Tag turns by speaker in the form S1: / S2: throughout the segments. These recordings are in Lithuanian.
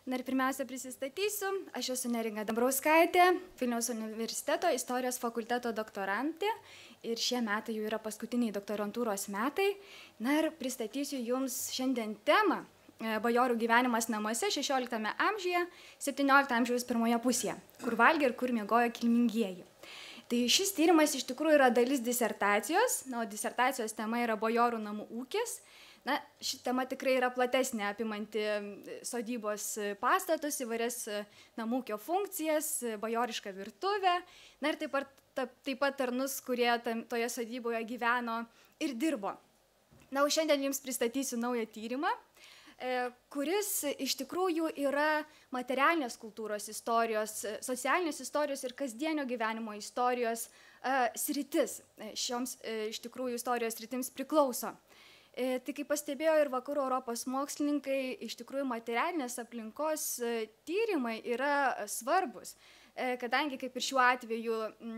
S1: Na ir pirmiausia prisistatysiu, aš esu Neringa Dambrauskaitė, Vilniaus universiteto istorijos fakulteto doktorantė ir šie metai jau yra paskutiniai doktorantūros metai. Na ir pristatysiu jums šiandien temą bajorų gyvenimas namuose 16 amžiuje, 17 amžiaus pirmoje pusėje, kur valgė ir kur miegojo kilmingieji. Tai šis tyrimas iš tikrųjų yra dalis disertacijos, o disertacijos tema yra bajorų namų ūkis. Na, ši tema tikrai yra platesnė, apimanti sodybos pastatus, įvairias namų ūkio funkcijas, bajorišką virtuvę, na ir taip pat tarnus, kurie toje sodyboje gyveno ir dirbo. Na, o šiandien jums pristatysiu naują tyrimą, kuris iš tikrųjų yra materialinės kultūros istorijos, socialinės istorijos ir kasdienio gyvenimo istorijos sritis. Šioms iš tikrųjų istorijos sritims priklauso. Tai kaip pastebėjo ir vakarų Europos mokslininkai, iš tikrųjų materialinės aplinkos tyrimai yra svarbus, kadangi kaip ir šiuo atveju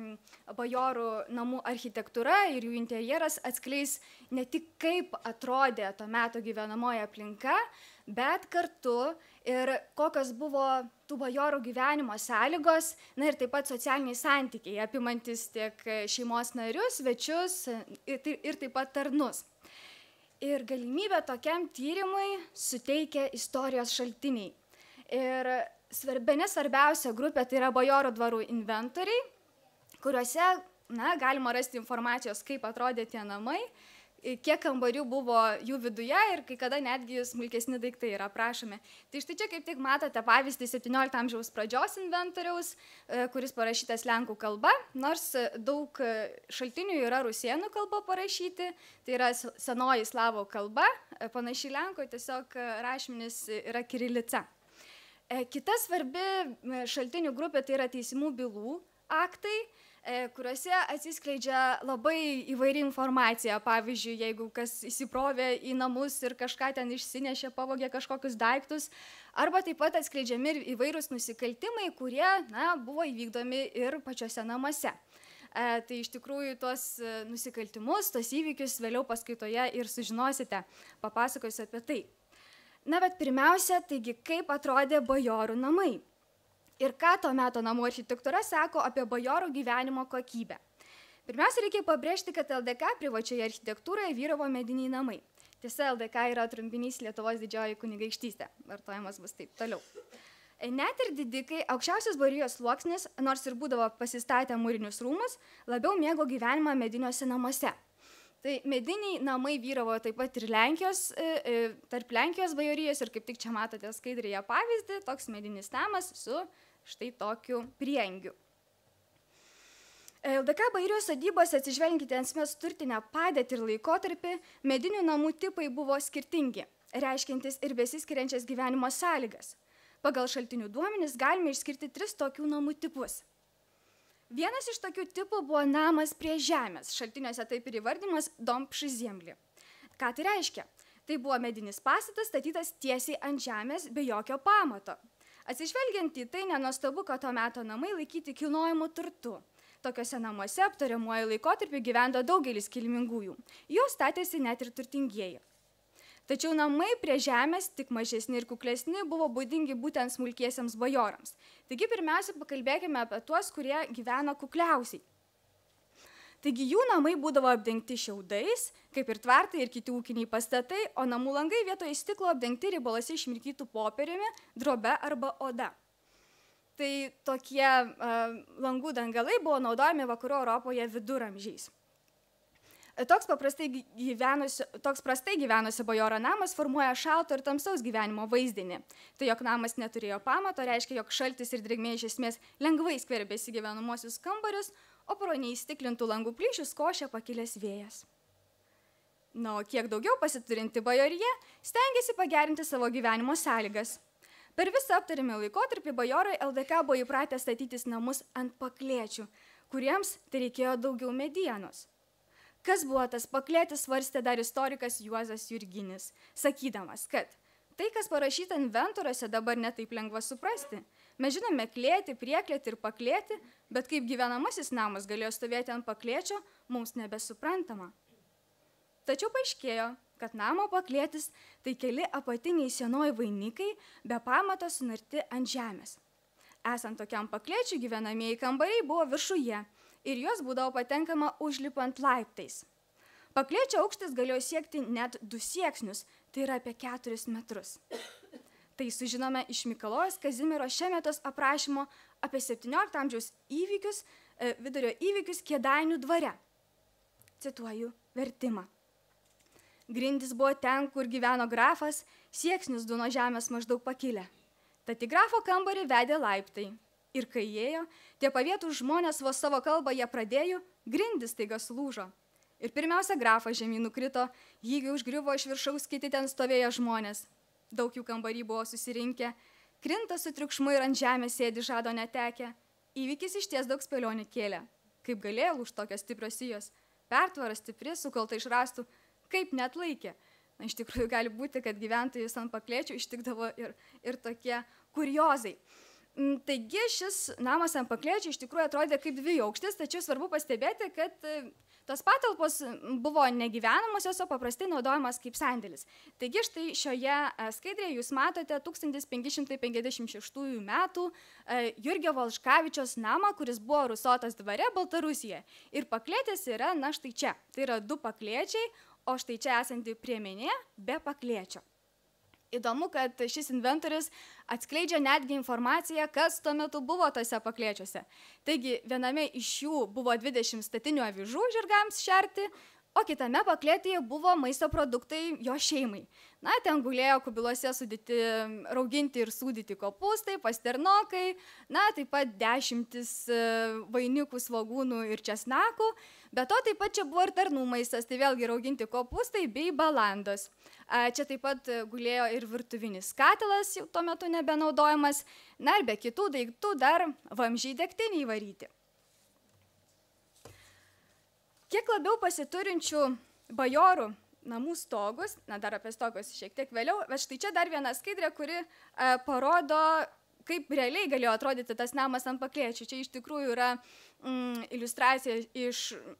S1: bajorų namų architektūra ir jų interjeras atskleis ne tik kaip atrodė to meto gyvenamoji aplinka, bet kartu ir kokios buvo tų bajorų gyvenimo sąlygos, na ir taip pat socialiniai santykiai, apimantis tiek šeimos narius, svečius ir taip pat tarnus. Ir galimybę tokiam tyrimui suteikia istorijos šaltiniai. Ir bene svarbiausia grupė tai yra bajorų dvarų inventoriai, kuriuose galima rasti informacijos, kaip atrodė tie namai, kiek kambarių buvo jų viduje ir kai kada netgi smulkesni daiktai yra aprašomi. Tai štai čia kaip tik matote pavyzdį 17 amžiaus pradžios inventoriaus, kuris parašytas lenkų kalba, nors daug šaltinių yra rusėnų kalba parašyti, tai yra senoji slavų kalba, panaši lenkų, tiesiog rašmenis yra kirilica. Kita svarbi šaltinių grupė tai yra teismų bylų aktai, kuriuose atsiskleidžia labai įvairi informacija. Pavyzdžiui, jeigu kas įsibrovė į namus ir kažką ten išsinešė, pavogė kažkokius daiktus, arba taip pat atskleidžiami ir įvairūs nusikaltimai, kurie buvo įvykdomi ir pačiose namuose. Tai iš tikrųjų tuos nusikaltimus, tuos įvykius vėliau paskaitoje ir sužinosite, papasakosiu apie tai. Na, bet pirmiausia, taigi, kaip atrodė bajorų namai. Ir ką to meto namų architektūra sako apie bajorų gyvenimo kokybę. Pirmiausia, reikia pabrėžti, kad LDK privačioje architektūroje vyravo mediniai namai. Tiesa, LDK yra trumpinys Lietuvos didžioji kunigaikštystė, vartojamas bus taip toliau. Net ir didikai, aukščiausios bajorijos sluoksnis, nors ir būdavo pasistatę mūrinius rūmus, labiau mėgo gyvenimą mediniuose namuose. Tai mediniai namai vyravo taip pat ir tarp Lenkijos bajorijos ir kaip tik čia matote skaidrėje pavyzdį, toks medinis namas su štai tokiu priengiu. LDK bajorijos sodybose, atsižvelginkite esmės turtinę padėtį ir laikotarpį, medinių namų tipai buvo skirtingi, reiškiantis ir besiskiriančias gyvenimo sąlygas. Pagal šaltinių duomenis galime išskirti 3 tokių namų tipus. Vienas iš tokių tipų buvo namas prie žemės, šaltiniuose taip ir įvardymas dom przy ziemli. Ką tai reiškia? Tai buvo medinis pastatas statytas tiesiai ant žemės be jokio pamato. Atsižvelgiant į tai, nenuostabu, kad to meto namai laikyti kilnojamu turtu. Tokiuose namuose aptariamuoju laikotarpiu gyveno daugelis kilmingųjų. Jau statėsi net ir turtingieji. Tačiau namai prie žemės, tik mažesni ir kuklesni, buvo būdingi būtent smulkiesiems bajorams. Taigi pirmiausia, pakalbėkime apie tuos, kurie gyveno kukliausiai. Taigi jų namai būdavo apdengti šiaudais, kaip ir tvartai ir kiti ūkiniai pastatai, o namų langai vietoje stiklo apdengti ribalose išmirkytų popieriumi, drobe arba oda. Tai tokie langų dangalai buvo naudojami vakarų Europoje viduramžiais. Toks prastai gyvenusio bajoro namas formuoja šalto ir tamsaus gyvenimo vaizdinį. Tai jog namas neturėjo pamato, reiškia, jog šaltis ir drėgmė iš esmės lengvai skverbėsi gyvenamosius kambarius, o pro neįstiklintų langų plyšius košė pakilęs vėjas. Na, o kiek daugiau pasiturinti bajorija stengiasi pagerinti savo gyvenimo sąlygas. Per visą aptarimą laikotarpį bajorai LDK buvo įpratę statytis namus ant paklėčių, kuriems tai reikėjo daugiau medienos. Kas buvo tas paklėtis, svarstė dar istorikas Juozas Jurginis, sakydamas, kad tai, kas parašyta inventoriuose, dabar netaip lengva suprasti. Mes žinome klėtį, prieklėtį ir paklėtį, bet kaip gyvenamasis namas galėjo stovėti ant paklėčio, mums nebesuprantama. Tačiau paaiškėjo, kad namo paklėtis tai keli apatiniai senoji vainikai be pamato sunarti ant žemės. Esant tokiam paklėčiui gyvenamieji kambariai buvo viršuje ir juos būdavo patenkama užlipant laiptais. Paklėčio aukštis galėjo siekti net 2 sieksnius, tai yra apie 4 metrus. Tai sužinome iš Mikalojaus Kazimiero Šemetos aprašymo apie 17 amžiaus įvykius, vidurio įvykius Kėdainių dvare. Cituoju vertimą. Grindys buvo ten, kur gyveno grafas, sieksnius 2 nuo žemės maždaug pakilę. Tad į grafo kambarį vedė laiptai. Ir kai ėjo, tie pavietų žmonės vos savo kalbą jie pradėjo, grindys staiga sulūžo. Ir pirmiausia, grafas žemyn nukrito, jį užgriuvo iš viršaus kiti ten stovėjo žmonės. Daug jų kambarį buvo susirinkę, krinta su triukšmu ir ant žemės sėdi žado netekę. Įvykis išties daug spėlionių kėlė. Kaip galėjo už tokios stiprios sijos? Pertvara stipri, sukalta iš rąstų, kaip net laikė. Na, iš tikrųjų gali būti, kad gyventojus ant paklėčių ištikdavo ir tokie kuriozai. Taigi šis namas ant paklėčių iš tikrųjų atrodė kaip 2 aukštis, tačiau svarbu pastebėti, kad tos patalpos buvo negyvenamosios, o paprastai naudojamas kaip sandėlis. Taigi štai šioje skaidrėje jūs matote 1556 metų Jurgio Valškavičiaus namą, kuris buvo Rusotos dvare Baltarusijoje. Ir paklėtės yra, na štai čia. Tai yra 2 paklėčiai, o štai čia esanti priemenė be paklėčio. Įdomu, kad šis inventorius atskleidžia netgi informaciją, kas tuo metu buvo tose paklėčiuose. Taigi, viename iš jų buvo 20 statinių avižų žirgams šerti, o kitame paklėtėje buvo maisto produktai jo šeimai. Na, ten gulėjo kubiluose sudėti, rauginti ir sūdyti kopūstai, pasternokai, na, taip pat 10 vainikų, svogūnų ir česnakų. Be to taip pat čia buvo ir tarnų maistas, tai vėlgi rauginti kopūstai bei balandos. Čia taip pat gulėjo ir virtuvinis katilas, jau tuo metu nebenaudojamas, na ir be kitų daiktų dar vamzdžiai degtinį įvaryti. Kiek labiau pasiturinčių bajorų namų stogus, na dar apie stogus šiek tiek vėliau, bet štai čia dar viena skaidrė, kuri parodo, kaip realiai galėjo atrodyti tas namas ant paklėčių. Čia iš tikrųjų yra iliustracija iš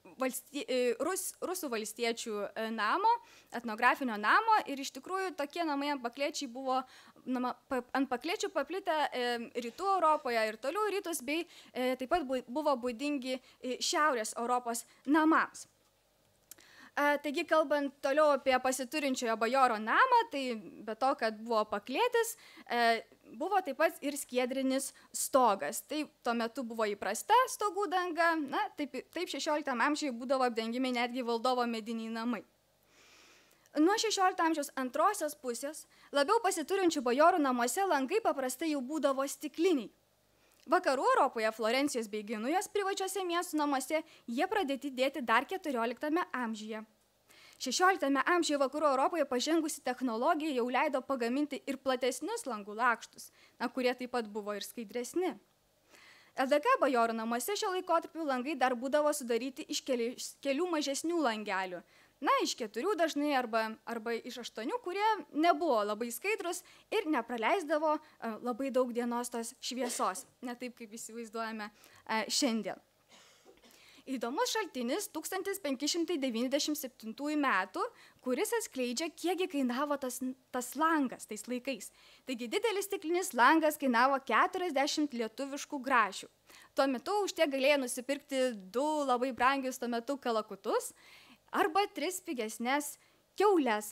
S1: rusų valstiečių namo, etnografinio namo, ir iš tikrųjų tokie namai ant paklėčiai buvo ant paklėčių paplitę rytų Europoje ir toliau rytus, bei taip pat buvo būdingi šiaurės Europos namams. Taigi, kalbant toliau apie pasiturinčiojo bajoro namą, tai be to, kad buvo paklėtis, buvo taip pat ir skiedrinis stogas. Tai tuo metu buvo įprasta stogų danga, na, taip 16 amžiuje būdavo apdengimi netgi valdovo mediniai namai. Nuo 16 amžiaus antrosios pusės labiau pasiturinčių bajorų namuose langai paprastai jau būdavo stikliniai. Vakarų Europoje, Florencijos bei Genujos privačiose miestų namuose jie pradėti dėti dar 14 amžiuje. 16 amžiuje Vakarų Europoje pažengusi technologija jau leido pagaminti ir platesnius langų lakštus, kurie taip pat buvo ir skaidresni. LDK bajorų namuose šio laikotarpiu langai dar būdavo sudaryti iš kelių mažesnių langelių. Na, iš 4 dažnai arba iš 8, kurie nebuvo labai skaidrus ir nepraleisdavo labai daug dienos tos šviesos, ne taip, kaip įsivaizduojame šiandien. Įdomus šaltinis 1597 metų, kuris atskleidžia, kiekgi kainavo tas langas tais laikais. Taigi didelis stiklinis langas kainavo 40 lietuviškų grašių. Tuo metu už tiek galėjo nusipirkti 2 labai brangius tuo metu kalakutus arba 3 pigesnės kiaules.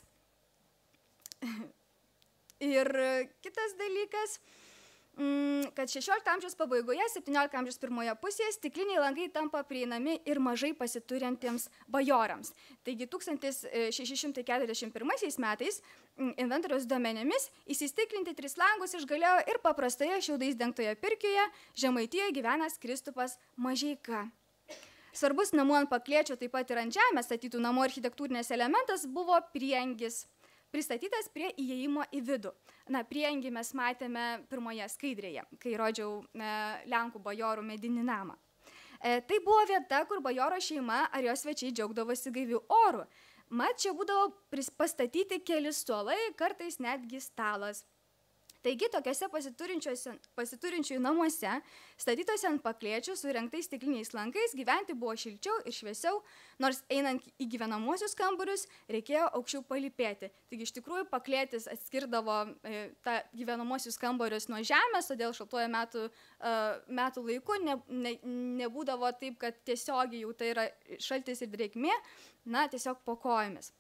S1: Ir kitas dalykas, kad 16 amžiaus pabaigoje, 17 amžiaus pirmoje pusėje stikliniai langai tampa prieinami ir mažai pasiturintiems bajorams. Taigi 1641 metais inventoriaus duomenimis įsistiklinti 3 langus išgalėjo ir paprastoje šiaudais dengtoje pirkioje Žemaitijoje gyvenęs Kristupas Mažeika. Svarbus namų ant paklėčio, taip pat ir ant žemės statytų namų architektūrinės elementas buvo prieangis, pristatytas prie įėjimo į vidų. Na, prieangį mes matėme pirmoje skaidrėje, kai rodžiau Lenkų bajorų medinį namą. Tai buvo vieta, kur bajoro šeima ar jos svečiai džiaugdavosi gaiviu oru. Mat, čia būdavo pastatyti keli suolai, kartais netgi stalas. Taigi, tokiuose pasiturinčiųjų namuose, statytose ant paklėčių su įrengtais stikliniais lankais, gyventi buvo šilčiau ir šviesiau, nors einant į gyvenamuosius kambarius reikėjo aukščiau palypėti. Taigi, iš tikrųjų, paklėtis atskirdavo tą gyvenamuosius kambarius nuo žemės, todėl šaltuoju metų laiku nebūdavo taip, kad tiesiogiai jau tai yra šaltis ir drėgmė, tiesiog po kojomis.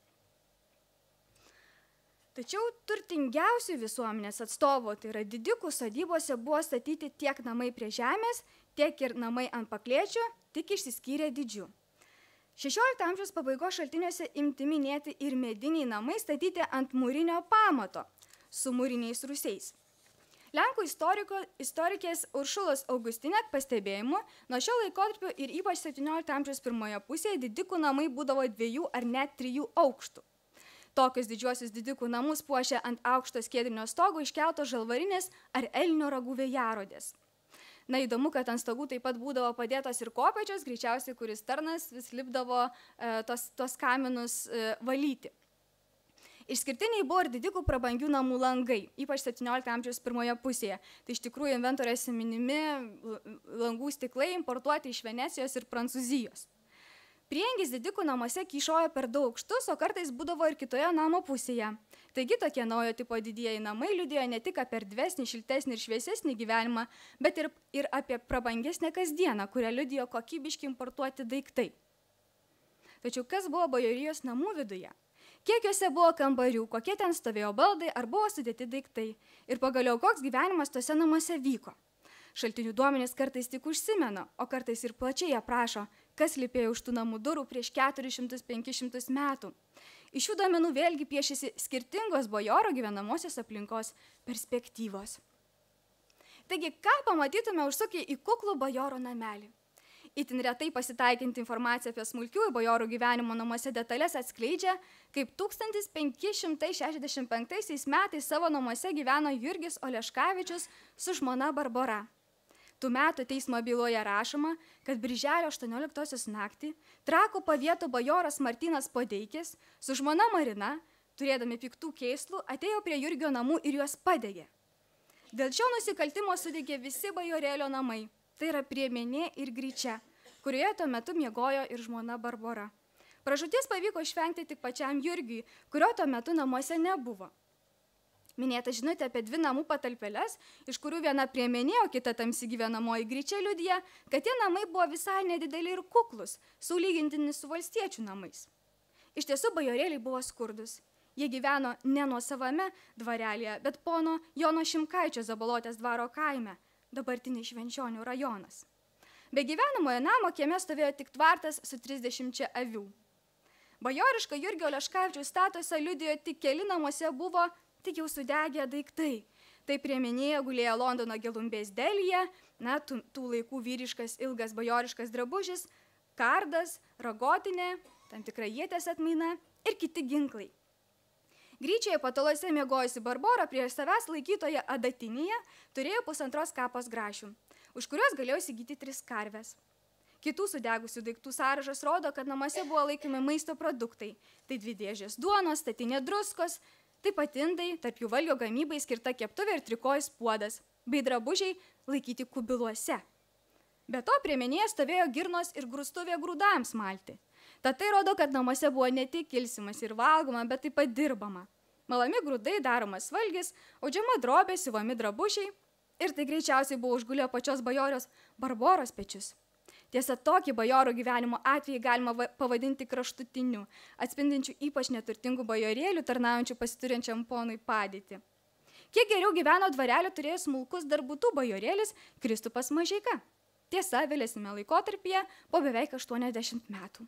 S1: Tačiau turtingiausių visuomenės atstovų, tai yra didikų sodybose, buvo statyti tiek namai prie žemės, tiek ir namai ant paklėčių, tik išsiskyrė dydžiu. 16 amžiaus pabaigos šaltiniuose imti minėti ir mediniai namai statyti ant mūrinio pamato su mūriniais rūsiais. Lenkų istorikės Uršulos Augustinek pastebėjimu, nuo šio laikotarpio ir ypač 17 amžiaus pirmoje pusėje didikų namai būdavo 2 ar net 3 aukštų. Tokius didžiuosius didikų namus puošė ant aukšto skiedrinio stogo iškeltos žalvarinės ar elnio ragų vėjarodės. Įdomu, kad ant stogų taip pat būdavo padėtos ir kopėčios, greičiausiai kuris tarnas vis lipdavo tos kaminus valyti. Išskirtiniai buvo ir didikų prabangių namų langai, ypač 17 amžiaus pirmoje pusėje. Tai iš tikrųjų inventoriuose minimi langų stiklai importuoti iš Venecijos ir Prancūzijos. Priengis didikų namuose kyšojo per 2 aukštus, o kartais būdavo ir kitoje namo pusėje. Taigi tokie naujo tipo didieji namai liudijo ne tik apie erdvesnį, šiltesnį ir šviesesnį gyvenimą, bet ir apie prabangesnę kasdieną, kurią liudijo kokybiški importuoti daiktai. Tačiau kas buvo bajorijos namų viduje? Kiek juose buvo kambarių, kokie ten stovėjo baldai, ar buvo sudėti daiktai? Ir pagaliau koks gyvenimas tose namuose vyko? Šaltinių duomenys kartais tik užsimena, o kartais ir plačiai aprašo, kas lypėjo už tų namų durų prieš 400-500 metų. Iš šių duomenų vėlgi piešėsi skirtingos bajoro gyvenamosios aplinkos perspektyvos. Taigi, ką pamatytume užsukę į kuklų bajoro namelį? Itin retai pasitaikinti informacija apie smulkiųjų bajorų gyvenimo namuose detalės atskleidžia, kaip 1565 metais savo namuose gyveno Jurgis Oleškavičius su žmona Barbora. Tų metų teismo byloje rašoma, kad birželio 18 naktį Trakų pavieto bajoras Martynas Podeikis su žmona Marina, turėdami piktų kėslų, atėjo prie Jurgio namų ir juos padegė. Dėl šio nusikaltimo sudegė visi bajorėlio namai, tai yra Priemenė ir Gryčia, kurioje tuo metu miegojo ir žmona Barbora. Pražūties pavyko išvengti tik pačiam Jurgiui, kurio tuo metu namuose nebuvo. Minėta žinutė apie 2 namų patalpeles, iš kurių viena Priemenė, o kita tamsi gyvenamoji Gryčia liudija, kad tie namai buvo visai nedideli ir kuklus, sulygintini su valstiečių namais. Iš tiesų bajorėliai buvo skurdus. Jie gyveno ne nuosavame dvarelėje, bet pono Jono Šimkaičio Zabalotės dvaro kaime, dabartinis Švenčionių rajonas. Be gyvenamojo namo kieme stovėjo tik tvartas su 30 avių. Bajoriška Jurgio Oleškavičiaus statusą liudijo tik keli namuose buvo tik jau sudegę daiktai. Tai Priemenėje gulėjo Londono gelumbės delyje, tų laikų vyriškas ilgas bajoriškas drabužis, kardas, ragotinė, tam tikra ieties atmaina ir kiti ginklai. Gryčioje patalose miegojusi Barbora prieš savęs laikytoje adatinėje turėjo 1,5 kapos grašių, už kuriuos galėjo įsigyti 3 karves. Kitų sudegusių daiktų sąrašas rodo, kad namuose buvo laikomi maisto produktai. Tai 2 dėžės duonos, statinė druskos, taip pat indai, tarp jų valgio gamybai skirta keptuvė ir trikojus puodas, bei drabužiai laikyti kubiluose. Be to, Priemenėje stovėjo girnos ir grūstuvė grūdams malti. Tad tai rodo, kad namuose buvo ne tik ilsimas ir valgoma, bet taip pat dirbama. Malami grūdai, daromas valgis, audžiama drobė, siuvami drabužiai ir tai greičiausiai buvo užgulę pačios bajorios Barboros pečius. Tiesa, tokį bajorų gyvenimo atvejį galima pavadinti kraštutiniu, atspindinčiu ypač neturtingų bajorėlių tarnaujančių pasiturinčiam ponui padėtį. Kiek geriau gyveno dvarelį turėjo smulkus darbutų bajorėlis Kristupas Mažeika. Tiesa, vėlesnėme laikotarpyje po beveik 80 metų.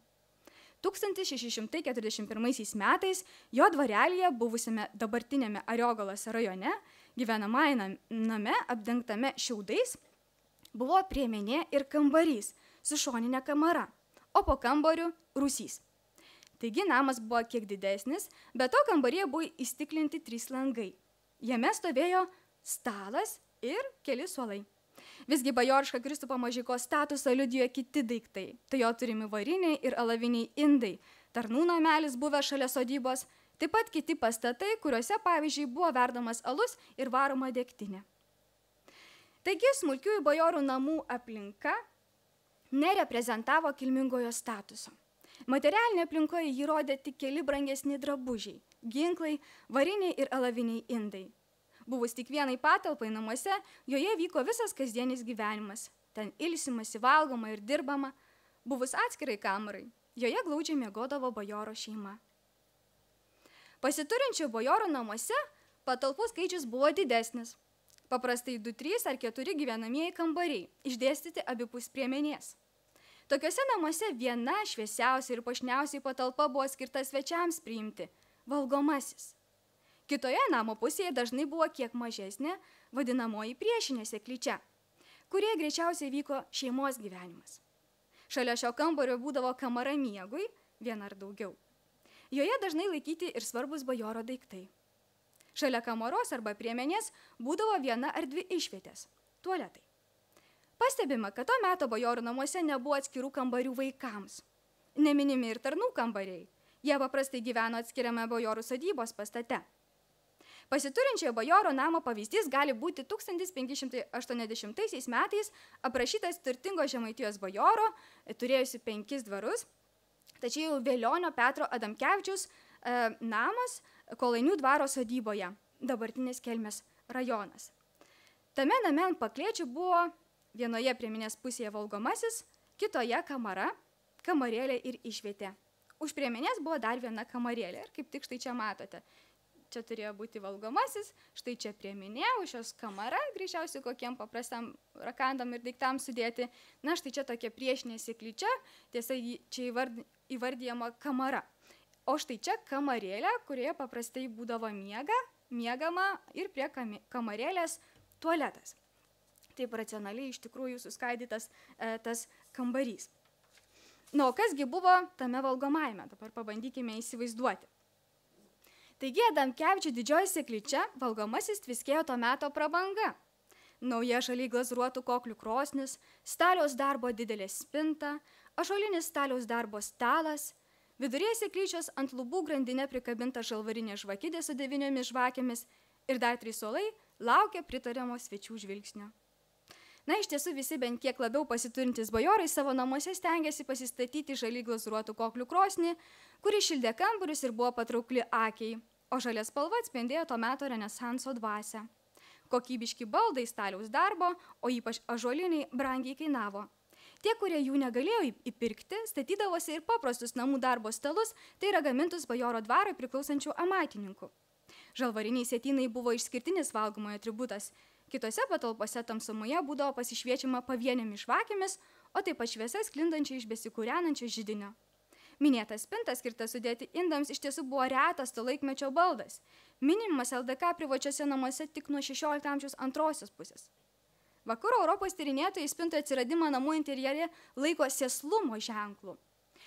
S1: 1641 metais jo dvarelėje buvusiame dabartinėme Ariogalos rajone, gyvenamajame name apdengtame šiaudais, buvo Priemenė ir kambarys su šoninė kamara, o po kambariu rūsys. Taigi namas buvo kiek didesnis, bet to kambaryje buvo įstiklinti 3 langai. Jame stovėjo stalas ir keli suolai. Visgi bajorišką Kristupo Mažeikos statusą liudijo kiti daiktai. Tai jo turimi variniai ir alaviniai indai, tarnų namelis buvęs šalia sodybos, Taip pat kiti pastatai, kuriuose, pavyzdžiui, buvo verdamas alus ir varoma degtinė. Taigi, smulkiųjų bajorų namų aplinka nereprezentavo kilmingojo statuso. Materialinė aplinkoje jį rodė tik keli brangesni drabužiai, ginklai, variniai ir alaviniai indai. Buvus tik vienai patalpai namuose, joje vyko visas kasdienis gyvenimas. Ten ilsimasi, valgoma ir dirbama. Buvus atskirai kamarai, joje glaudžiai miegodavo bajoro šeima. Pasiturinčių bajorų namuose patalpų skaičius buvo didesnis. Paprastai 2, 3 ar 4 gyvenamieji kambariai, išdėstyti abipus priemenės. Tokiuose namuose viena šviesiausia ir puošniausiai patalpa buvo skirta svečiams priimti – valgomasis. Kitoje namo pusėje dažnai buvo kiek mažesnė, vadinamoji priešinė seklyčia, kurie greičiausiai vyko šeimos gyvenimas. Šalia šio kambario būdavo kamara miegui, viena ar daugiau. Joje dažnai laikyti ir svarbus bajoro daiktai. Šalia kamaros arba priemenės būdavo 1 ar 2 išvietės – tualetai. Pastebima, kad to meto bajorų namuose nebuvo atskirų kambarių vaikams. Neminimi ir tarnų kambariai. Jie paprastai gyveno atskiriame bajorų sodybos pastate. Pasiturinčiojo bajoro namo pavyzdys gali būti 1580 metais aprašytas turtingo Žemaitijos bajoro, turėjusi 5 dvarus, tačiau Velionio Petro Adamkevičiaus namas Kolainių dvaro sodyboje, dabartinės Kelmės rajonas. Tame name ant paklėčių buvo vienoje priemenės pusėje valgomasis, kitoje kamara, kamarėlė ir išvietė. Už priemenės buvo dar viena kamarėlė ir kaip tik štai čia matote. Čia turėjo būti valgomasis, štai čia priemenė, už šios kamara, greičiausiai kokiem paprastam rakandam ir daiktam sudėti. Na, štai čia tokia priešinė seklyčia, tiesa, čia įvardyjama kamara. O štai čia kamarėlė, kurioje paprastai būdavo miegama ir prie kamarėlės tualetas. Taip racionaliai iš tikrųjų suskaidytas tas kambarys. Na, o kasgi buvo tame valgomajame, dabar pabandykime įsivaizduoti. Taigi, Adamkevičių didžioji seklyčia valgomasis tviskėjo to meto prabanga. Nauja šaliai glazūruotų koklių krosnis, staliaus darbo didelė spinta, ąžuolinis staliaus darbo stalas, viduryje seklyčios ant lubų grandinė prikabinta žalvarinė žvakidė su 9 žvakėmis ir dar 3 suolai laukia pritariamo svečių žvilgsnio. Na, iš tiesų visi bent kiek labiau pasiturintys bajorai savo namuose stengiasi pasistatyti žaliai glazūruotų koklių krosnį, kuri šildė kambarius ir buvo patraukli akiai, o žalia spalva atspindėjo to meto renesanso dvasią. Kokybiški baldai staliaus darbo, o ypač ąžuoliniai, brangiai kainavo. Tie, kurie jų negalėjo įpirkti, statydavosi ir paprastus namų darbo stalus, tai yra gamintus bajoro dvarui priklausančių amatininkų. Žalvariniai sietynai buvo išskirtinis valgomojo atributas. Kitose patalpose tamsumoje būdavo pasišviečiama pavienėmis žvakėmis, o taip pat šviesa sklindančia iš besikūrenančio židinio. Minėtas spintas, skirtas sudėti indams, iš tiesų buvo retas to laikmečio baldas. Minimas LDK privačiose namuose tik nuo 16 amžiaus antrosios pusės. Vakarų Europos tyrinėtojai spintų atsiradimą namų interjere laiko sėslumo ženklų.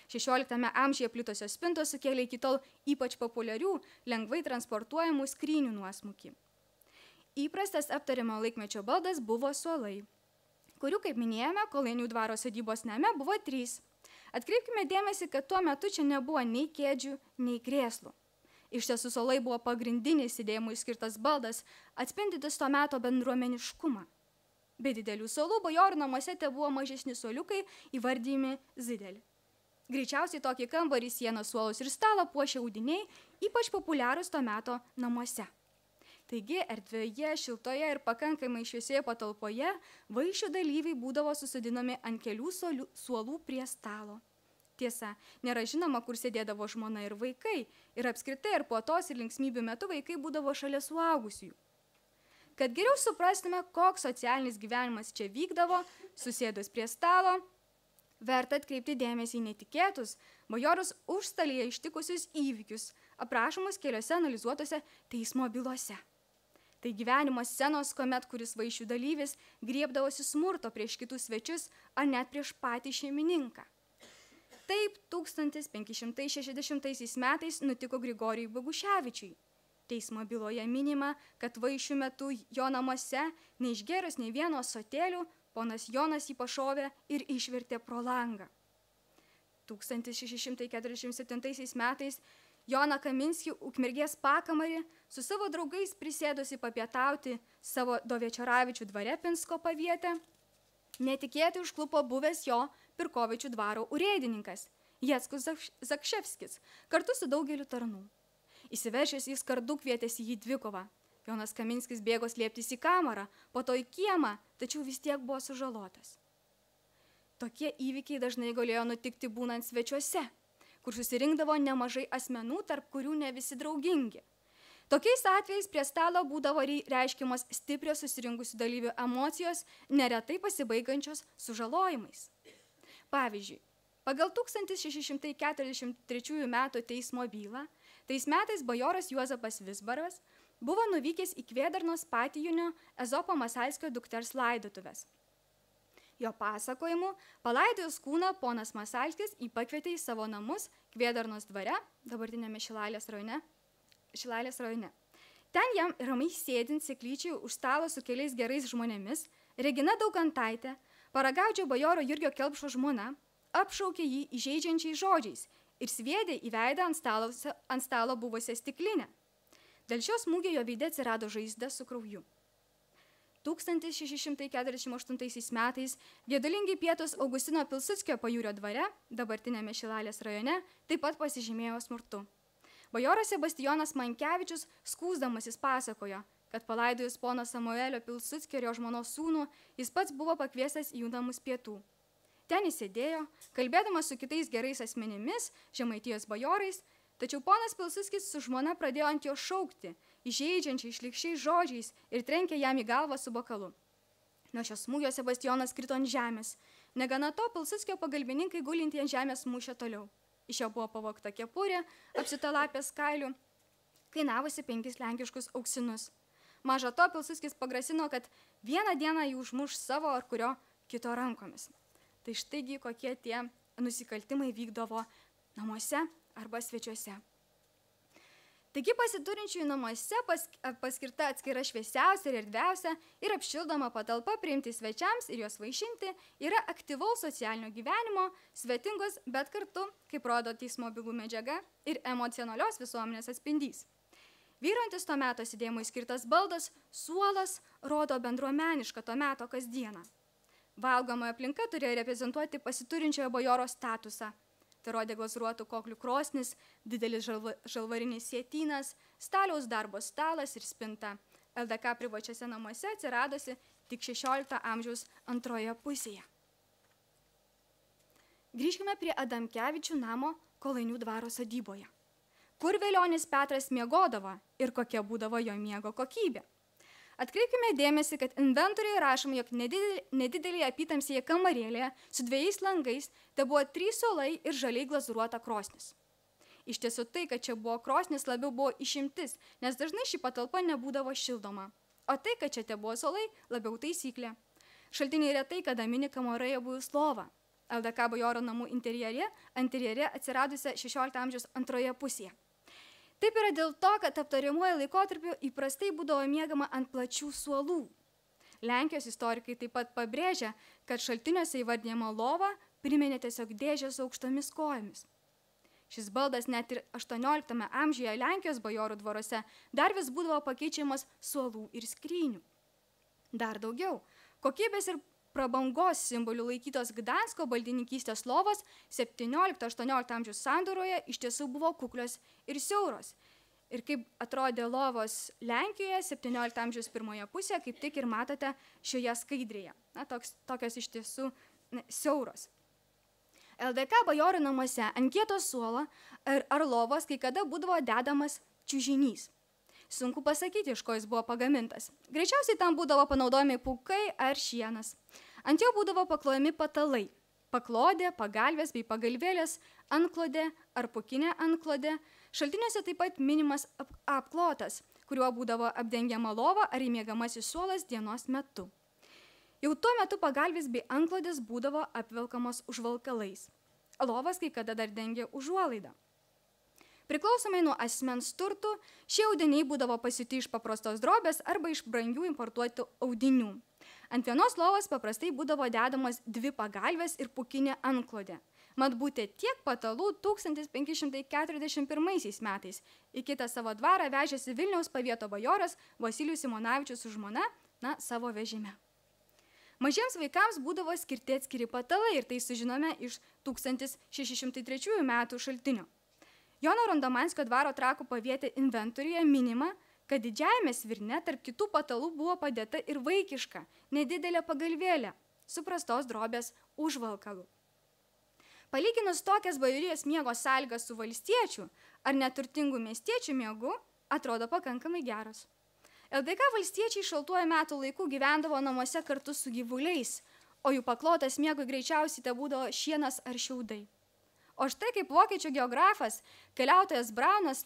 S1: 16 amžiuje plitusios spintos sukėlė iki tol ypač populiarių, lengvai transportuojamų skrynių nuosmukį. Įprastas aptariamo laikmečio baldas buvo suolai, kurių, kaip minėjome, Kolainių dvaro sodybos name buvo 3. Atkreipkime dėmesį, kad tuo metu čia nebuvo nei kėdžių, nei krėslų. Iš tiesų suolai buvo pagrindinis sėdėjimui skirtas baldas, atspindintis to meto bendruomeniškumą. Be didelių suolų bajorų namuose tebuvo mažesni suoliukai, įvardyjami zideli. Greičiausiai tokį kambarį, sienos, suolus ir stalą puošė audiniai, ypač populiarūs to meto namuose. Taigi, erdvėje, šiltoje ir pakankamai šviesioje patalpoje vaišių dalyviai būdavo susodinami ant kelių suolų prie stalo. Tiesa, nėra žinoma, kur sėdėdavo žmona ir vaikai, ir apskritai ir puotos ir linksmybių metu vaikai būdavo šalia suaugusiųjų. Kad geriau suprastume, koks socialinis gyvenimas čia vykdavo, susėdus prie stalo, verta atkreipti dėmesį į netikėtus, bajorus užstalėje ištikusius įvykius, aprašomus keliose analizuotose teismo bylose. Tai gyvenimo scenos, kuomet kuris vaišių dalyvis griebdavosi smurto prieš kitus svečius ar net prieš patį šeimininką. Taip 1560 metais nutiko Grigorijui Boguševičiui. Teismo byloje minima, kad vaišių metu jo namuose, neišgėrus nei vieno ąsotėlių, ponas Jonas jį pašovė ir išvertė pro langą. 1647 metais Joną Kaminskį Ukmergės pakamarį su savo draugais prisėdusi papietauti savo Dovečioravičių dvare Pinsko pavietę, netikėtai užklupo buvęs jo Pirkovičių dvaro urėdininkas Jackus Zakševskis kartu su daugeliu tarnų. Įsiveržęs jis kardu kvietėsi jį dvikovą. Jonas Kaminskis bėgo slėptis į kamarą, po to į kiemą, tačiau vis tiek buvo sužalotas. Tokie įvykiai dažnai galėjo nutikti būnant svečiuose, kur susirinkdavo nemažai asmenų, tarp kurių ne visi draugingi. Tokiais atvejais prie stalo būdavo reiškiamos stiprios susirinkusių dalyvių emocijos, neretai pasibaigančios sužalojimais. Pavyzdžiui, pagal 1643 metų teismo bylą, tais metais bajoras Juozapas Vizbaras buvo nuvykęs į Kvėdarnos Patijunio Ezopo Masalskio dukters laidotuvės. Jo pasakojimu, palaidojus kūną, ponas Masalskis jį pakvietė į savo namus Kvėdarnos dvare, dabartinėme Šilalės rajone. Ten jam ramai sėdint seklyčiai už stalo su keliais gerais žmonėmis, Regina Daukantaitė, paragaudžio bajoro Jurgio Kelpšo žmona, apšaukė jį įžeidžiančiais žodžiais ir sviedė į veidą ant stalo buvusią stiklinę. Dėl šios smūgio jo veide atsirado žaizda su krauju. 1648 metais gedulingi pietūs Augustino Pilsudskio pajūrio dvare, dabartinėme Šilalės rajone, taip pat pasižymėjo smurtu. Bajoras Sebastijonas Mankevičius skųsdamasis pasakojo, kad palaidojus pono Samuelio Pilsudskio ir jo žmonos sūnų, jis pats buvo pakviestas į jų namus pietų. Ten jis sėdėjo, kalbėdamas su kitais gerais asmenimis, Žemaitijos bajorais, tačiau ponas Pilsudskis su žmona pradėjo ant jo šaukti, įžeidžiančiai šlykščiais žodžiais ir trenkė jam į galvą su bokalu. Nuo šios smūgio Sebastijonas krito ant žemės. Negana to, Pilsudskio pagalbininkai gulinti ant žemės mušė toliau. Iš jo buvo pavogta kepurė, apsita lapės kailių, kainavusi 5 lenkiškus auksinus. Maža to, Pilsudskis pagrasino, kad vieną dieną jį užmuš savo ar kurio kito rankomis. Tai štaigi kokie tie nusikaltimai vykdavo namuose arba svečiuose. Taigi pasiturinčiųjų namuose paskirta atskira šviesiausia ir erdviausia ir apšildoma patalpa priimti svečiams ir juos vaišinti yra aktyvaus socialinio gyvenimo, svetingos, bet kartu, kaip rodo teismo bylų medžiaga, ir emocionalios visuomenės atspindys. Vyrantis to meto sėdėjimui skirtas baldas, suolas, rodo bendruomenišką to meto kasdieną. Valgomoji aplinka turėjo reprezentuoti pasiturinčiojo bajoro statusą. Tai rodė glazūruotų koklių krosnis, didelis žalvarinis sietynas, staliaus darbo stalas ir spinta. LDK privačiose namuose atsiradosi tik 16 amžiaus antroje pusėje. Grįžkime prie Adamkevičių namo Kolainių dvaro sodyboje. Kur Velionis Petras miegodavo ir kokia būdavo jo miego kokybė. Atkreipkime dėmesį, kad inventorijoje rašoma, jog nedidelėje apytamsėje kamarėlėje su 2 langais tai buvo 3 suolai ir žaliai glazūruota krosnis. Iš tiesų tai, kad čia buvo krosnis, labiau buvo išimtis, nes dažnai ši patalpa nebūdavo šildoma. O tai, kad čia te buvo suolai, labiau taisyklė. Šaltiniai retai, kada mini kamoroje buvus lova. LDK bajoro namų interjere atsiradusią 16 amžiaus antroje pusėje. Taip yra dėl to, kad aptariamuoju laikotarpiu įprastai būdavo miegama ant plačių suolų. Lenkijos istorikai taip pat pabrėžia, kad šaltiniuose įvardijama lova priminė tiesiog dėžę su aukštomis kojomis. Šis baldas net ir 18 amžiuje Lenkijos bajorų dvaruose dar vis būdavo pakeičiamas suolų ir skrynių. Dar daugiau, kokybės ir prabangos simbolių laikytos Gdansko baldininkystės lovos 17-18 amžiaus sandūroje iš tiesų buvo kuklios ir siauros. Ir kaip atrodė lovos Lenkijoje 17 amžiaus pirmoje pusėje, kaip tik ir matote šioje skaidrėje. Tokios iš tiesų siauros. LDK bajorų namuose ant kieto suolo ar lovos kai kada būdavo dedamas čiužinys. Sunku pasakyti, iš ko jis buvo pagamintas. Greičiausiai tam būdavo panaudojami pūkai ar šienas. Ant jo būdavo paklojami patalai. Paklodė, pagalvės bei pagalvėlės, antklodė ar pūkinė antklodė. Šaltiniuose taip pat minimas apklotas, kuriuo būdavo apdengiama lova ar įmiegamasis suolas dienos metu. Jau tuo metu pagalvės bei antklodės būdavo apvelkamos užvalkalais. Lovas kai kada dar dengė užuolaidą. Priklausomai nuo asmens turtų, šie audiniai būdavo pasiūti iš paprastos drobės arba iš brangių importuotų audinių. Ant vienos lovos paprastai būdavo dedamos 2 pagalvės ir pūkinė antklodė. mat būti tiek patalų 1541 metais į kitą savo dvarą vežėsi Vilniaus pavieto bajoras Vasilijus Simonavičius su žmona, savo vežime. Mažiems vaikams būdavo skirti atskiri patalai ir tai sužinome iš 1603 metų šaltinio. Jono Rondomanskio dvaro Trakų pavietė inventoriuje minima, kad didžiajame svirne tarp kitų patalų buvo padėta ir vaikiška, nedidelė pagalvėlė, su prastos drobės užvalkalu. Palyginus tokias bajorijos miego sąlygas su valstiečių ar neturtingų miestiečių miegu, atrodo pakankamai geros. LDK valstiečiai šaltuoju metų laiku gyvendavo namuose kartu su gyvuliais, o jų paklotas miegui greičiausiai te būdavo šienas ar šiaudai. O štai kaip vokiečių geografas, keliautojas Braunas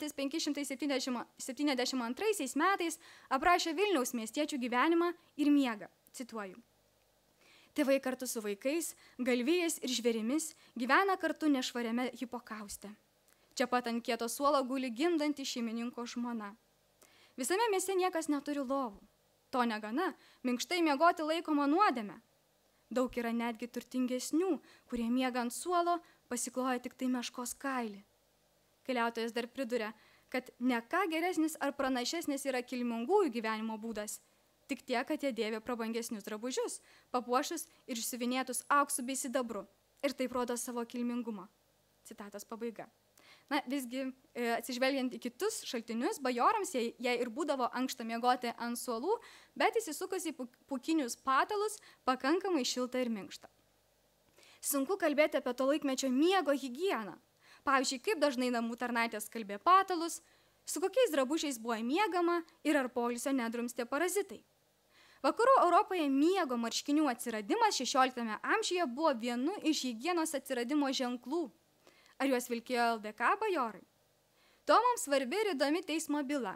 S1: 1572 metais aprašė Vilniaus miestiečių gyvenimą ir miegą. Cituoju. Tėvai kartu su vaikais, galvijais ir žvėrimis gyvena kartu nešvariame hipokauste. Čia pat ant kieto suolo guli gimdanti šeimininko žmona. Visame mieste niekas neturi lovų. To negana, minkštai miegoti laikoma nuodėme. Daug yra netgi turtingesnių, kurie miega ant suolo, pasikloja tik tai meškos kailį. Keliautojas dar priduria, kad ne ką geresnis ar pranašesnis yra kilmingųjų gyvenimo būdas, tik tiek, kad jie dėvi prabangesnius drabužius, papuošus ir išsiuvinėtus auksu bei sidabru, ir taip rodo savo kilmingumą. Citatos pabaiga. Visgi, atsižvelgiant į kitus šaltinius, bajorams jie ir būdavo ankšta miegoti ant suolų, bet įsisukus į pūkinius patalus pakankamai šilta ir minkšta. Sunku kalbėti apie to laikmečio miego higieną. Pavyzdžiui, kaip dažnai namų tarnaitės skalbė patalus, su kokiais drabužiais buvo miegama ir ar poilsio nedrumstė parazitai. Vakarų Europoje miego marškinių atsiradimas 16 amžiuje buvo vienu iš higienos atsiradimo ženklų. Ar juos vilkėjo LDK bajorai? To mums svarbi ir įdomi teismo byla.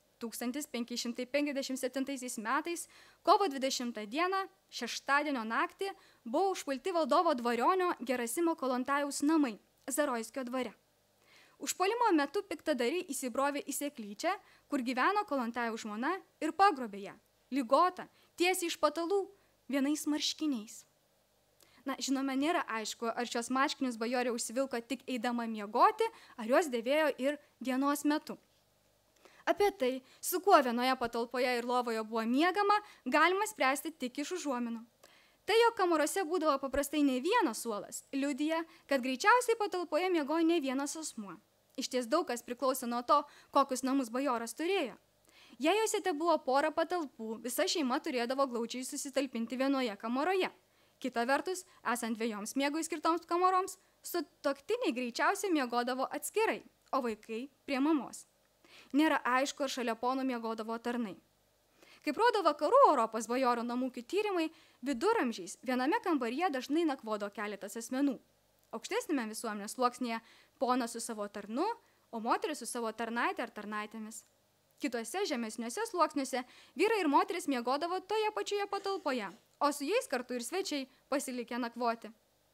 S1: 1557 metais, kovo 20 dieną, šeštadienio naktį, buvo užpulti valdovo dvarionio Gerasimo Kolontajaus namai Zarojskio dvare. Užpuolimo metu piktadariai įsibrovė į seklyčią, kur gyveno Kolontajaus žmona ir pagrobė ją, ligotą, tiesiai iš patalų, vienais marškiniais. Žinome, nėra aišku, ar šios marškinius bajorė užsivilko tik eidama miegoti, ar jos dėvėjo ir dienos metu. Apie tai, su kuo vienoje patalpoje ir lovoje buvo miegama, galima spręsti tik iš užuominų. Tai, jog kamorose būdavo paprastai ne vienas suolas, liudija, kad greičiausiai patalpoje miegojo ne vienas asmuo. Išties daug kas priklausė nuo to, kokius namus bajoras turėjo. Jei juose te buvo pora patalpų, visa šeima turėdavo glaudžiai susitalpinti vienoje kamoroje. Kita vertus, esant dviejoms miegui skirtoms kamoroms, sutuoktiniai greičiausiai miegodavo atskirai, o vaikai prie mamos. Nėra aišku, ar šalia ponų miegodavo tarnai. Kaip rodo vakarų Europos bajorų namūkių tyrimai, viduramžiais viename kambaryje dažnai nakvodo keletas asmenų. Aukštesnėme visuomenės sluoksnyje ponas su savo tarnu, o moteris su savo tarnaitė ar tarnaitėmis. Kituose žemesniuose sluoksniuose vyrai ir moteris miegodavo toje pačioje patalpoje, o su jais kartu ir svečiai pasilikę nakvoti.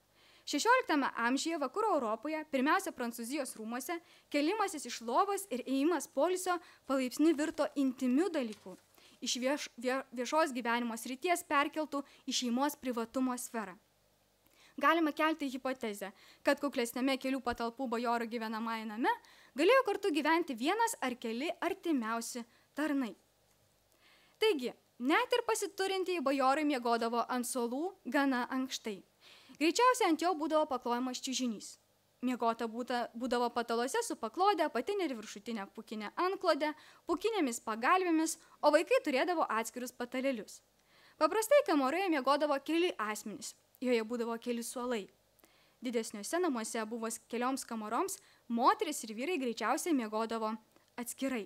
S1: 16 amžiuje vakarų Europoje, pirmiausia Prancūzijos rūmuose, kelimasis iš lovos ir ėjimas poilsio palaipsniui virto intimiu dalyku, iš viešos gyvenimo srities perkeltų į šeimos privatumo sferą. Galima kelti hipotezę, kad kuklesnėme kelių patalpų bajorų gyvenamąjame name galėjo kartu gyventi vienas ar keli artimiausi tarnai. Taigi, net ir pasiturintieji bajorai miegodavo ant suolų gana ankštai. Greičiausiai ant jo būdavo paklojamas čiužinys. Miegota būdavo patalose su paklode, apatinė ir viršutinė pūkinė antklode, pūkinėmis pagalvėmis, o vaikai turėdavo atskirus patalėlius. Paprastai kamoroje miegodavo keli asmenys, joje būdavo keli suolai. Didesniuose namuose buvo kelioms kamoroms, moteris ir vyrai greičiausiai miegodavo atskirai.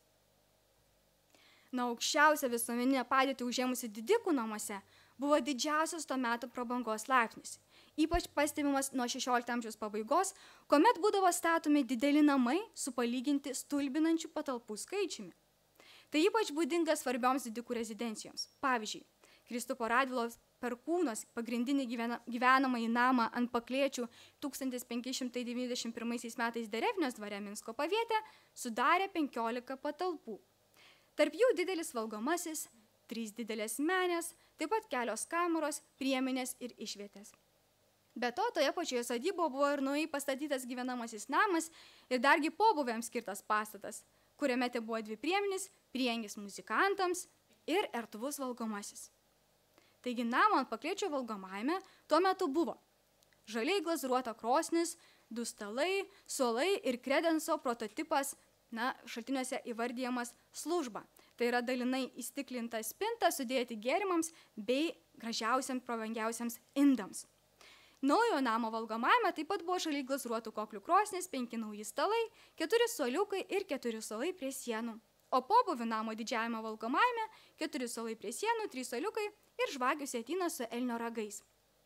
S1: Aukščiausia visuomeninė padėtį užėmusi didikų namuose buvo didžiausias to meto prabangos laipsnis, ypač pastebimas nuo 16 amžiaus pabaigos, kuomet būdavo statomi dideli namai su palyginti stulbinančių patalpų skaičiumi. Tai ypač būdinga svarbioms didikų rezidencijoms. Pavyzdžiui, Kristupo Radvilos Perkūnos pagrindinį gyvenamąjį namą ant Paklėčių 1591 metais Derevnios dvare Minsko pavietė sudarė 15 patalpų. Tarp jų didelis valgomasis, 3 didelės menės, taip pat kelios kameros, priemenės ir išvietės. Be to, toje pačioje sodyboje buvo ir naujai pastatytas gyvenamasis namas ir dargi pobūviams skirtas pastatas, kuriame te buvo 2 priemenys, priengis muzikantams ir erdvus valgomasis. Taigi namo ant paklėčio valgomajame tuo metu buvo žaliai glazūruota krosnis, 2 stalai, suolai ir kredenso prototipas, šaltiniuose įvardyjamas služba. Tai yra dalinai įstiklinta spinta sudėti gėrimams bei gražiausiams, prabangiausiams indams. Naujo namo valgomajame taip pat buvo žaliai glazūruotų koklių krosnis, 5 nauji stalai, 4 suoliukai ir 4 suolai prie sienų. O pobūvių namo didžiajame valgomajame 4 suolai prie sienų, 3 suoliukai ir žvakių sietynas su elnio ragais.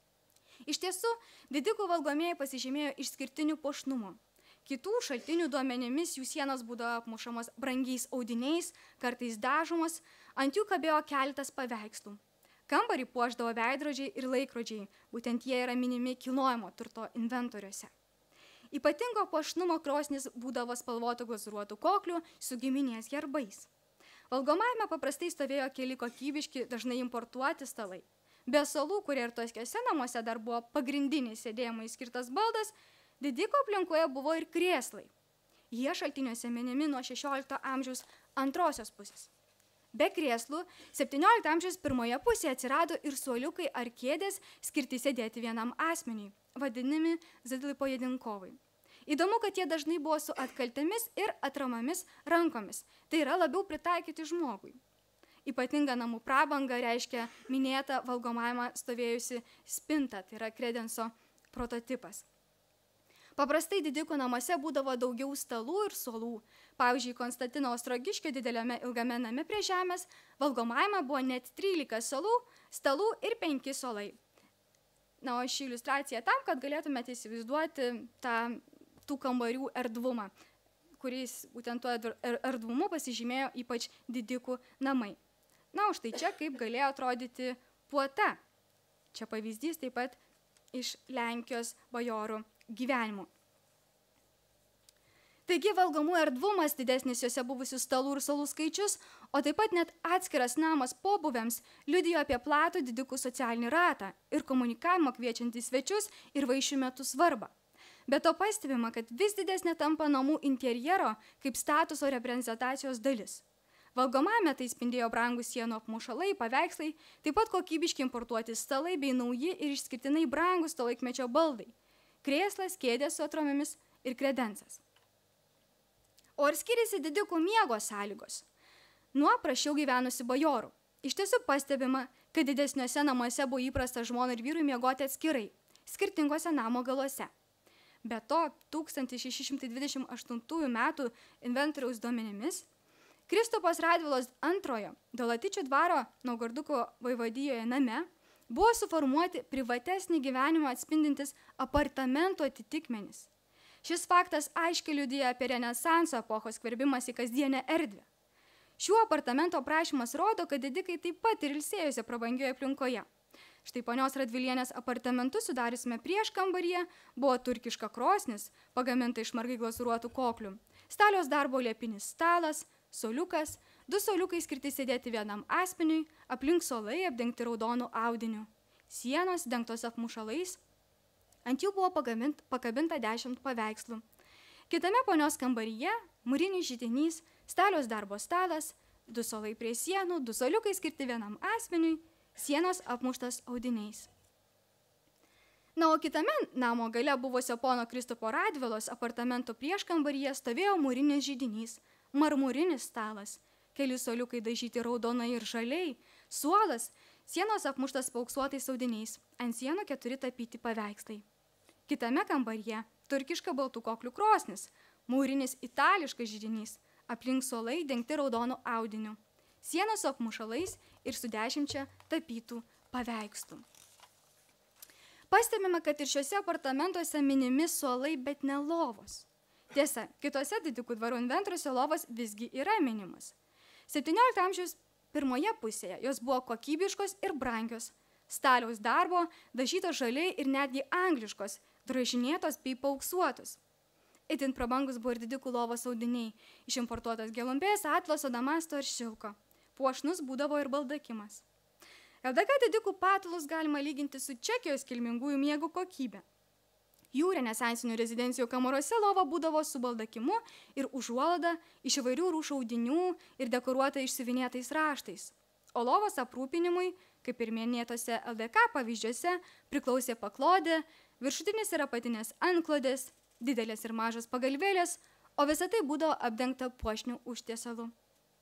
S1: Iš tiesų, didikų valgomieji pasižymėjo išskirtiniu puošnumu. Kitų šaltinių duomenimis jų sienos būdavo apmušamos brangiais audiniais, kartais dažomos, ant jų kabėjo keletas paveikslų. Kambarį puošdavo veidrodžiai ir laikrodžiai, būtent jie yra minimi kilnojamo turto inventoriuose. Ypatingo puošnumo krosnis būdavo spalvotų glazūruotų koklių su giminės herbais. Valgomajame paprastai stovėjo keli kokybiški, dažnai importuoti stalai. Be suolų, kurie ir toskiuose namuose dar buvo pagrindinis sėdėjimui skirtas baldas, didiko aplinkoje buvo ir krėslai. Jie šaltiniuose minimi nuo 16 amžiaus antrosios pusės. Be krėslų 17 amžiaus pirmoje pusėje atsirado ir suoliukai ar kėdės skirti sėdėti vienam asmeniui, vadinami zadlipojedinkovai. Įdomu, kad jie dažnai buvo su atkaltėmis ir atramomis rankomis, tai yra labiau pritaikyti žmogui. Ypatinga namų prabanga reiškia minėta valgomajame stovėjusi spinta, tai yra kredenso prototipas. Paprastai didikų namuose būdavo daugiau stalų ir suolų. Pavyzdžiui, Konstantino Ostrogiškio dideliame ilgame name prie žemės valgomajame buvo net 13 stalų ir 5 suolai. O ši iliustracija tam, kad galėtumėte įsivaizduoti tų kambarių erdvumą, kuriais būtent tuo erdvumu pasižymėjo ypač didikų namai. O štai čia kaip galėjo atrodyti puota. Čia pavyzdys taip pat iš Lenkijos bajorų gyvenimo. Taigi valgomų erdvumas, didesnis juose buvusių stalų ir suolų skaičius, o taip pat net atskiras namas pobūviams liudijo apie platų didikų socialinį ratą ir komunikavimo kviečiantį svečius ir vaišių metų svarbą. Be to pastebima, kad vis didesnė tampa namų interjero kaip statuso reprezentacijos dalis. Valgomajame tai spindėjo brangūs sienų apmušalai, paveikslai, taip pat kokybiški importuoti stalai bei nauji ir išskirtinai brangūs to laikmečio baldai. Krėslas, kėdės su atromomis ir kredensas. O ar skiriasi didikų miego sąlygos nuo prašiau gyvenusių bajorų? Iš tiesų pastebima, kad didesniuose namuose buvo įprasta žmonai ir vyrui miegoti atskirai, skirtingose namo galuose. Be to, 1628 metų inventoriaus duomenimis Kristupas Radvilos II Dolatičio dvaro Naugarduko vaivadijoje name buvo suformuoti privatesnį gyvenimą atspindintis apartamento atitikmenis. Šis faktas aiškiai liudija apie Renesanso epochos skverbimas į kasdienę erdvę. Šių apartamento aprašymas rodo, kad didikai taip pat ir ilsėjosi prabangioje aplinkoje. Štai ponios Radvilienės apartamentus sudariusime prieškambaryje buvo turkiška krosnis, pagaminta iš margai glazūruotų koklių, staliaus darbo liepinis stalas, suoliukas, 2 suoliukai skirti sėdėti vienam asmeniui, aplink suolai apdengti raudonų audiniu, sienos dengtos apmušalais, ant jų buvo pakabinta 10 paveikslų. Kitame ponios kambaryje mūrinis židinys, staliaus darbo stalas, 2 suolai prie sienų, 2 suoliukai skirti vienam asmeniui, sienos apmuštas audiniais. O kitame namo gale buvusio pono Kristupo Radvilos apartamento prieškambaryje stovėjo mūrinis židinys, marmurinis stalas, keli suoliukai dažyti raudonai ir žaliai, suolas, sienos apmuštas paauksuotais audiniais, ant sienų 4 tapyti paveikslai. Kitame kambaryje turkiška baltų koklių krosnis, mūrinis itališkas židinys, aplink suolai dengti raudonų audiniu, sienos su apmušalais ir su 10 tapytų paveikslų. Pastebime, kad ir šiuose apartamentuose minimi suolai, bet ne lovos. Tiesa, kitose didikų dvarų inventoriuose lovos visgi yra minimas. 17 amžiaus pirmoje pusėje jos buvo kokybiškos ir brangios, staliaus darbo, dažytos žaliai ir netgi angliškos, drožinėtos bei paauksuotos. Itin prabangus buvo ir didikų lovos audiniai, iš importuotos gelumbės, atlaso, damasto ir šilko. Puošnus būdavo ir baldakimas. LDK didikų patalus galima lyginti su Čekijos kilmingųjų miegų kokybė. Jų renesansinių rezidencijų kamaruose lova būdavo su baldakimu ir užuolada iš įvairių rūšių audinių ir dekoruota išsiuvinėtais raštais. O lovos aprūpinimui, kaip ir minėtose LDK pavyzdžiuose, priklausė paklodė, viršutinės ir apatinės antklodės, didelės ir mažos pagalvėlės, o visa tai būdavo apdengta puošnių užtiesalu.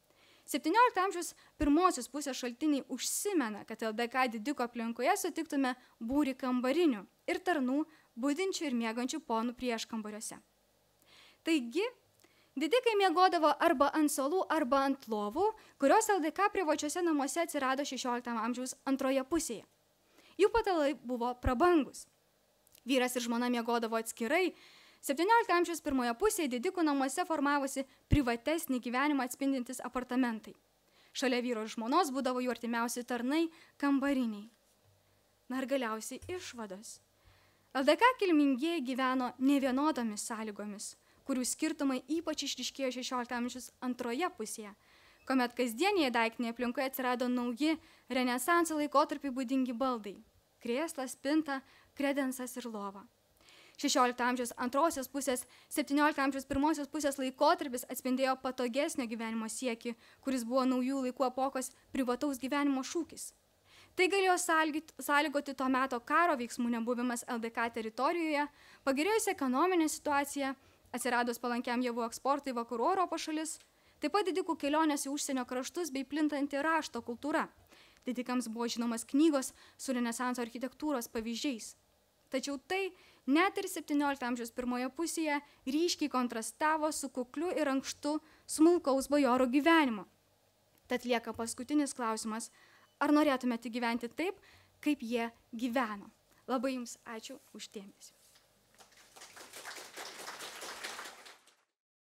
S1: 17 amžiaus pirmosios pusės šaltiniai užsimena, kad LDK didiko aplinkoje sutiktume būrį kambarinių ir tarnų, budinčių ir miegančių ponų prieškambariuose. Taigi, didikai miegodavo arba ant suolų, arba ant lovų, kurios LDK privačiuose namuose atsirado 16 amžiaus antroje pusėje. Jų patalai buvo prabangus. Vyras ir žmona miegodavo atskirai. 17 amžiaus pirmoje pusėje didikų namuose formavosi privatesnį gyvenimą atspindintis apartamentai. Šalia vyro ir žmonos būdavo jų artimiausi tarnai kambariniai. Na ir galiausiai išvados. LDK kilmingieji gyveno nevienodomis sąlygomis, kurių skirtumai ypač išryškėjo 16 amžiaus antroje pusėje, kuomet kasdienėje daiktinėje aplinkoje atsirado nauji renesanso laikotarpiui būdingi baldai – krėslas, spinta, kredensas ir lova. 16 amžiaus antrosios pusės, 17 amžiaus pirmosios pusės laikotarpis atspindėjo patogesnio gyvenimo siekį, kuris buvo naujų laikų epochos privataus gyvenimo šūkis. Tai galėjo sąlygoti to meto karo veiksmų nebuvimas LDK teritorijoje, pagerėjusi ekonominė situacija, atsiradus palankiam javų eksportui vakarų Europos šalis, taip pat didikų kelionės į užsienio kraštus bei plintanti rašto kultūra. Didikams buvo žinomas knygos su renesanso architektūros pavyzdžiais. Tačiau tai net ir 17 amžiaus pirmoje pusėje ryškiai kontrastavo su kukliu ir ankštu smulkaus bajoro gyvenimo. Tad lieka paskutinis klausimas, ar norėtumėte gyventi taip, kaip jie gyveno? Labai jums ačiū už dėmesį.